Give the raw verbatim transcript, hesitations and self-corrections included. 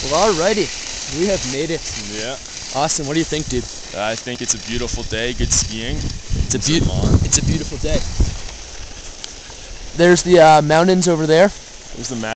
Well, alrighty, we have made it. Yeah. Austin, what do you think, dude? I think it's a beautiful day. Good skiing. It's a beautiful. It's a beautiful day. There's the uh, mountains over there. There's the